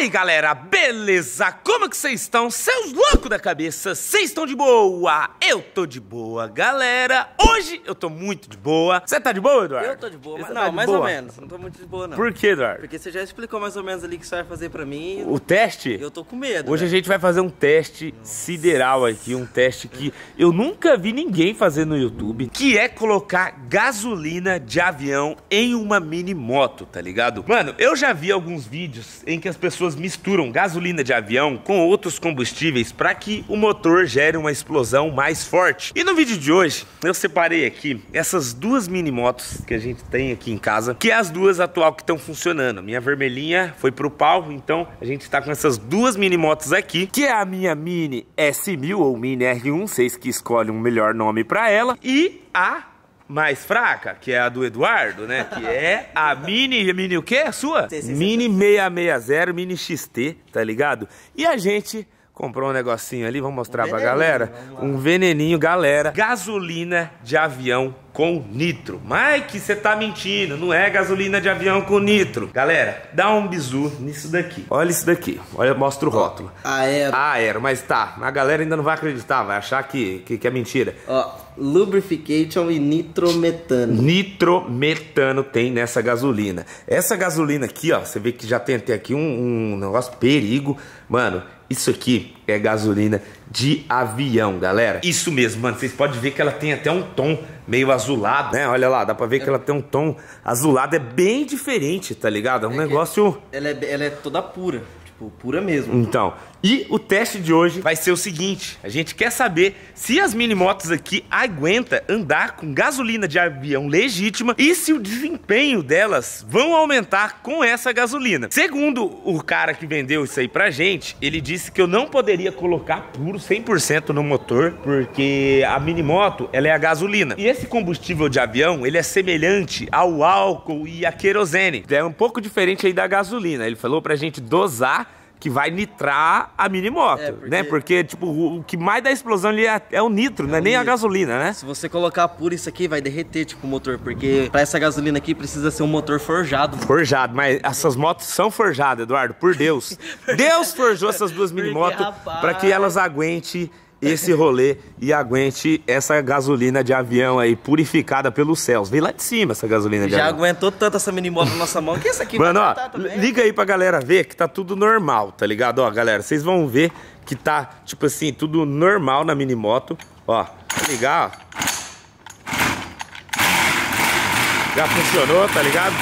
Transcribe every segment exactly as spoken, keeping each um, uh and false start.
aí, galera, beleza? Como que vocês estão? Seus loucos da cabeça, vocês estão de boa? Eu tô de boa, galera. Hoje eu tô muito de boa. Você tá de boa, Eduardo? Eu tô de boa, mas Você não, tá de mais boa? ou menos. Não tô muito de boa, não. Por que, Eduardo? Porque você já explicou mais ou menos ali o que você vai fazer pra mim. O teste? Eu tô com medo. Hoje né? a gente vai fazer um teste sideral aqui, um teste que eu nunca vi ninguém fazer no YouTube, que é colocar gasolina de avião em uma mini moto, tá ligado? Mano, eu já vi alguns vídeos em que as pessoas misturam gasolina de avião com outros combustíveis para que o motor gere uma explosão mais forte. E no vídeo de hoje, eu separei aqui essas duas mini motos que a gente tem aqui em casa, que é as duas atual que estão funcionando. Minha vermelhinha foi pro pau, então a gente está com essas duas mini motos aqui, que é a minha Mini S mil ou Mini R um, vocês que escolhem um melhor nome para ela, e a mais fraca, que é a do Eduardo, né? Que é a Mini... Mini o quê? A sua? Mini seiscentos e sessenta, Mini X T, tá ligado? E a gente comprou um negocinho ali, vamos mostrar um pra galera. Um veneninho, galera. Gasolina de avião com nitro. Mike, você tá mentindo, não é gasolina de avião com nitro. Galera, dá um bizu nisso daqui. Olha isso daqui, olha, mostra o rótulo. Aero. Aero, mas tá, a galera ainda não vai acreditar, vai achar que, que, que é mentira. Ó, lubrification e nitrometano. Nitrometano tem nessa gasolina. Essa gasolina aqui, ó, você vê que já tem até aqui um, um negócio perigo. Mano, isso aqui é gasolina de avião, galera. Isso mesmo, mano. Vocês podem ver que ela tem até um tom meio azulado, né? Olha lá, dá pra ver que ela tem um tom azulado. É bem diferente, tá ligado? É um é negócio... Ela é, ela é toda pura. Tipo, pura mesmo. Então, e o teste de hoje vai ser o seguinte. A gente quer saber se as mini motos aqui aguentam andar com gasolina de avião legítima e se o desempenho delas vão aumentar com essa gasolina. Segundo o cara que vendeu isso aí pra gente, ele disse que eu não poderia colocar puro cem por cento no motor, porque a mini moto, ela é a gasolina. E esse combustível de avião, ele é semelhante ao álcool e a querosene. É um pouco diferente aí da gasolina. Ele falou pra gente dosar que vai nitrar a mini moto, é, porque... né? Porque, tipo, o, o que mais dá explosão ali é, é o nitro, é não é nem nitro. A gasolina, né? Se você colocar puro isso aqui, vai derreter, tipo, o motor. Porque pra essa gasolina aqui precisa ser um motor forjado. Forjado, mas essas motos são forjadas, Eduardo, por Deus. Deus forjou essas duas mini motos para que elas aguentem esse rolê e aguente essa gasolina de avião aí, purificada pelos céus. Vem lá de cima essa gasolina de Já avião. Já aguentou tanto essa mini moto na nossa mão que essa aqui Mano, vai ó, também. Liga aí pra galera ver que tá tudo normal, tá ligado? Ó, galera, vocês vão ver que tá, tipo assim, tudo normal na mini moto. Ó, vou ligar, ó. Já funcionou, tá ligado?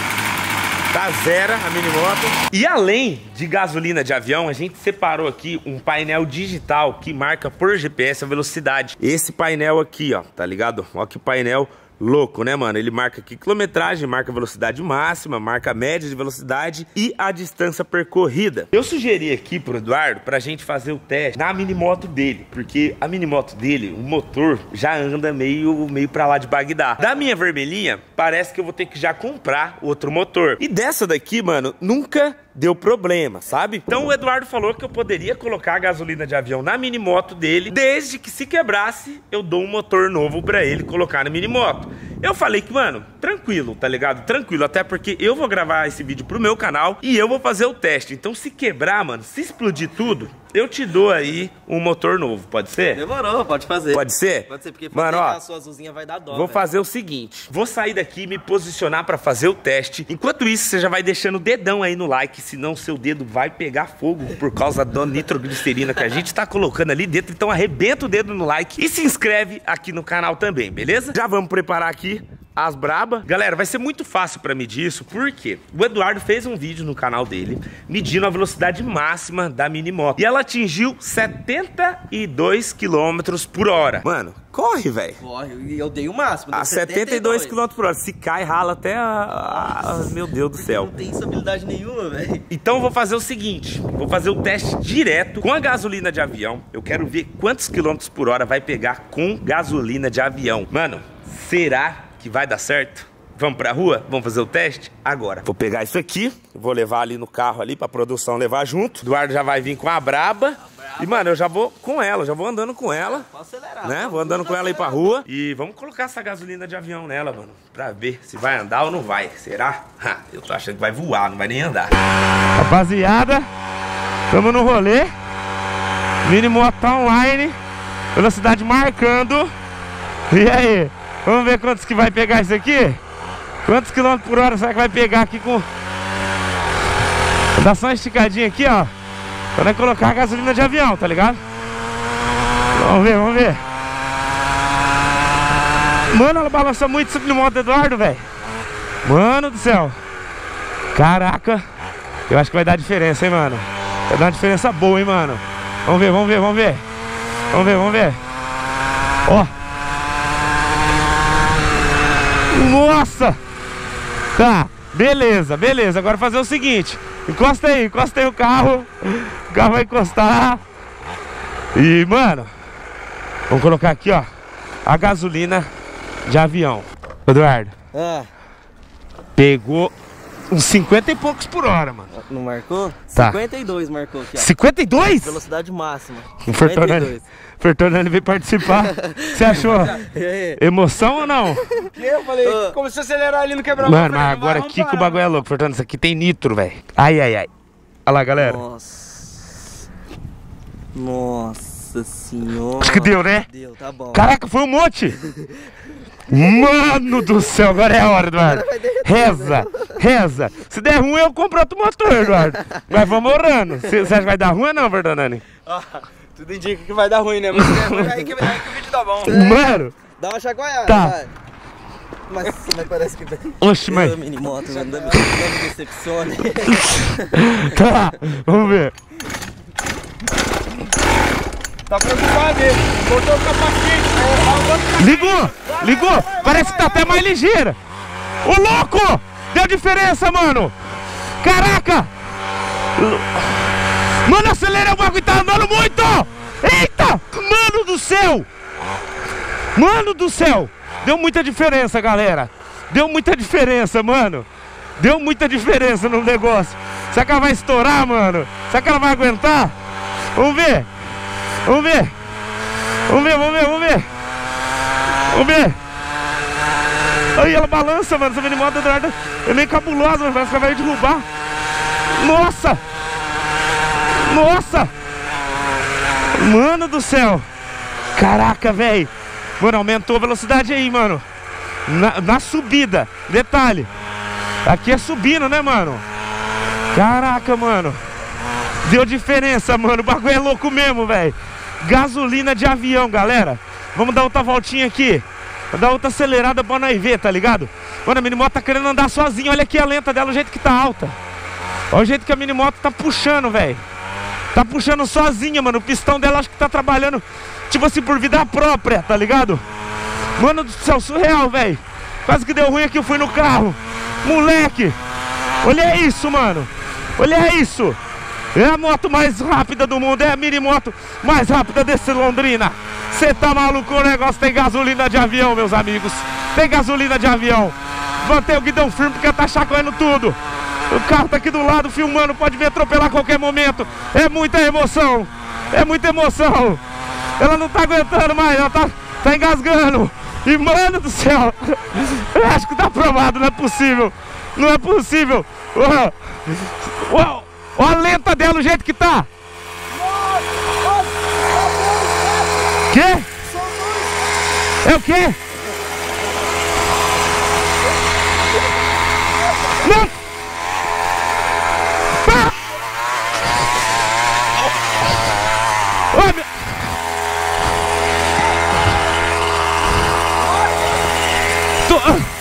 Tá zero a mini moto. E além de gasolina de avião, a gente separou aqui um painel digital que marca por G P S a velocidade. Esse painel aqui, ó, tá ligado? Ó que painel louco, né, mano? Ele marca aqui quilometragem, marca a velocidade máxima, marca a média de velocidade e a distância percorrida. Eu sugeri aqui pro Eduardo pra gente fazer o teste na minimoto dele, porque a minimoto dele, o motor já anda meio, meio pra lá de Bagdá. Da minha vermelhinha, parece que eu vou ter que já comprar outro motor. E dessa daqui, mano, nunca deu problema, sabe? Então o Eduardo falou que eu poderia colocar a gasolina de avião na minimoto dele, desde que se quebrasse, eu dou um motor novo pra ele colocar na minimoto. Eu falei que, mano, tranquilo, tá ligado? Tranquilo, até porque eu vou gravar esse vídeo pro meu canal e eu vou fazer o teste. Então se quebrar, mano, se explodir tudo, eu te dou aí um motor novo, pode ser? Demorou, pode fazer. Pode ser? Pode ser, porque mano, ó, a sua azulzinha vai dar dó. Vou véio. fazer o seguinte, vou sair daqui e me posicionar pra fazer o teste. Enquanto isso, você já vai deixando o dedão aí no like, senão seu dedo vai pegar fogo por causa da nitroglicerina que a gente tá colocando ali dentro. Então arrebenta o dedo no like e se inscreve aqui no canal também, beleza? Já vamos preparar aqui as braba. Galera, vai ser muito fácil pra medir isso, porque o Eduardo fez um vídeo no canal dele medindo a velocidade máxima da mini moto. E ela atingiu setenta e dois quilômetros por hora. Mano, corre, velho. Corre, e eu dei o máximo. A setenta e dois quilômetros por hora. Se cai, rala até a... a... Meu Deus do céu. Não tem estabilidade nenhuma, velho. Então eu vou fazer o seguinte, vou fazer o teste direto com a gasolina de avião. Eu quero ver quantos quilômetros por hora vai pegar com gasolina de avião. Mano, será que vai dar certo? Vamos pra rua? Vamos fazer o teste? Agora. Vou pegar isso aqui, vou levar ali no carro ali pra produção levar junto. Eduardo já vai vir com a braba. A braba. E, mano, eu já vou com ela, já vou andando com ela. Pode acelerar. Né? Vou andando com ela aí pra rua. E vamos colocar essa gasolina de avião nela, mano. Pra ver se vai andar ou não vai. Será? Ha, eu tô achando que vai voar, não vai nem andar. Rapaziada, Tamo no rolê. Mini moto tá online. Velocidade marcando. E aí? Vamos ver quantos que vai pegar isso aqui? Quantos quilômetros por hora será que vai pegar aqui com... Vou dar só uma esticadinha aqui, ó. Pra não colocar a gasolina de avião, tá ligado? Vamos ver, vamos ver. Mano, ela balança muito essa moto, Eduardo, velho. Mano do céu. Caraca. Eu acho que vai dar diferença, hein, mano. Vai dar uma diferença boa, hein, mano. Vamos ver, vamos ver, vamos ver. Vamos ver, vamos ver. Ó. Nossa. Tá, beleza, beleza. Agora fazer o seguinte. Encosta aí, encosta aí o carro. O carro vai encostar. E, mano, vamos colocar aqui, ó, a gasolina de avião. Eduardo. Ah. Pegou uns cinquenta e poucos por hora, mano. Não marcou? Tá. cinquenta e dois marcou aqui, ó. cinquenta e dois? Velocidade máxima. O Fertonani, Fertonani veio participar. Você achou emoção ou não? Eu falei, uh, como se acelerar ali no quebrar. Mano, mas agora aqui que o bagulho é louco, Fertonani. Isso aqui tem nitro, velho. Ai, ai, ai. Olha lá, galera. Nossa. Nossa senhora. Acho que deu, né? Deu, tá bom. Caraca, foi um monte. Mano do céu, agora é a hora, Eduardo. Reza, reza. Se der ruim, eu compro outro motor, Eduardo. Mas vamos orando. Você acha que vai dar ruim ou não, Fertonani? Ah, tudo indica que vai dar ruim, né? Mas se der ruim, aí que, aí que o vídeo tá bom. Mano. Dá uma chacoalhada, tá. vai. Mas, mas parece que... Oxe, mãe. Mini moto, não me decepcione. Tá, vamos ver. Tá preocupado ele. Botou o capacete. Ligou, ligou. Parece que tá até mais ligeira. Ô, louco! Deu diferença, mano. Caraca. Mano, acelera o bagulho, tá andando muito. Eita, mano do céu. Mano do céu. Deu muita diferença, galera. Deu muita diferença, mano. Deu muita diferença no negócio. Será que ela vai estourar, mano? Será que ela vai aguentar? Vamos ver. Vamos ver. Vamos ver, vamos ver, vamos ver. Vamos ver. Aí ela balança, mano. Essa mini moto é meio cabulosa, mas parece que ela vai derrubar. Nossa. Nossa. Mano do céu. Caraca, velho. Mano, aumentou a velocidade aí, mano. Na, na subida. Detalhe. Aqui é subindo, né, mano? Caraca, mano. Deu diferença, mano. O bagulho é louco mesmo, velho. Gasolina de avião, galera. Vamos dar outra voltinha aqui. Vou dar outra acelerada pra nós ver, tá ligado? Mano, a minimoto tá querendo andar sozinha. Olha aqui a lenta dela, o jeito que tá alta. Olha o jeito que a minimoto tá puxando, velho. Tá puxando sozinha, mano. O pistão dela acho que tá trabalhando, tipo assim, por vida própria, tá ligado? Mano do céu, surreal, velho. Quase que deu ruim aqui, eu fui no carro. Moleque. Olha isso, mano. Olha isso. É a moto mais rápida do mundo. É a mini moto mais rápida desse Londrina. Você tá maluco? O negócio tem gasolina de avião, meus amigos. Tem gasolina de avião. Mantém o guidão firme porque tá chacoalhando tudo. O carro tá aqui do lado filmando. Pode vir atropelar a qualquer momento. É muita emoção. É muita emoção. Ela não tá aguentando mais. Ela tá, tá engasgando. E mano do céu, eu acho que tá aprovado. Não é possível. Não é possível. Uau. Uau. Olha a lenta dela, o jeito que tá. Quê? É o quê? Não! Para! Oh, meu... Tô...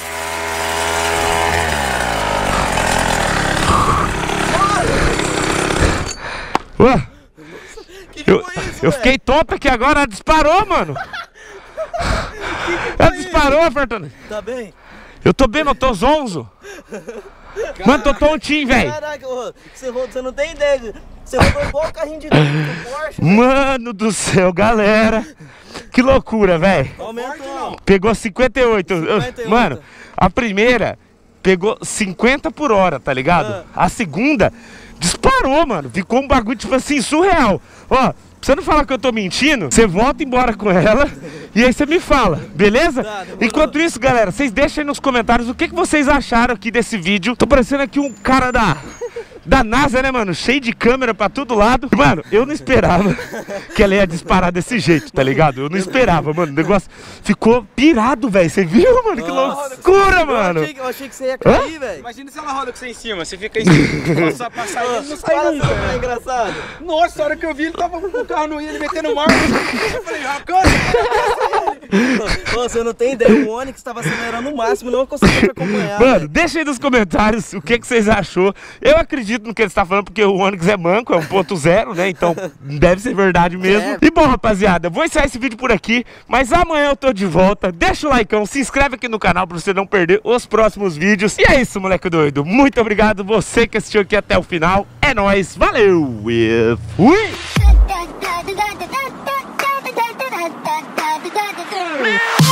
Ué, que que eu, isso, eu fiquei tonto aqui agora, ela disparou, mano. Que que ela disparou, Fertonani. Tá bem? Eu tô bem, mas eu tô zonzo. Caraca. Mano, tô tontinho, velho. Caraca, você, você não tem ideia. Você rodou igual o carrinho de do Porsche. Mano do céu, galera. Que loucura, velho. Aumentou. Pegou cinquenta e oito. cinquenta e oito. Mano, a primeira pegou cinquenta por hora, tá ligado? Ah. A segunda... disparou, mano. Ficou um bagulho, tipo assim, surreal. Ó, pra você não falar que eu tô mentindo, você volta embora com ela e aí você me fala, beleza? Tá, enquanto isso, galera, vocês deixem aí nos comentários o que, que vocês acharam aqui desse vídeo. Tô parecendo aqui um cara da... da NASA, né, mano? Cheio de câmera pra todo lado. Mano, eu não esperava que ela ia disparar desse jeito, tá ligado? Eu não esperava, mano. O negócio ficou pirado, velho. Você viu, mano? Que loucura, mano. Eu achei, eu achei que você ia cair, velho. Imagina se ela roda com você em cima, você fica em cima. Passar, passar e ele não sai nunca. É engraçado. Nossa, a hora que eu vi, ele tava com o carro no ia, ele metendo marcha. Eu falei, Racana. Você não tem ideia, o Onix tava acelerando no máximo, não conseguia te acompanhar. Mano, véio. deixa aí nos comentários o que, que vocês achou. Eu acredito no que ele está falando, porque o Onix é manco, é um ponto zero, né? Então deve ser verdade mesmo. É. E bom, rapaziada, vou encerrar esse vídeo por aqui, mas amanhã eu tô de volta. Deixa o likeão, se inscreve aqui no canal pra você não perder os próximos vídeos. E é isso, moleque doido. Muito obrigado você que assistiu aqui até o final. É nóis, valeu e fui! Meu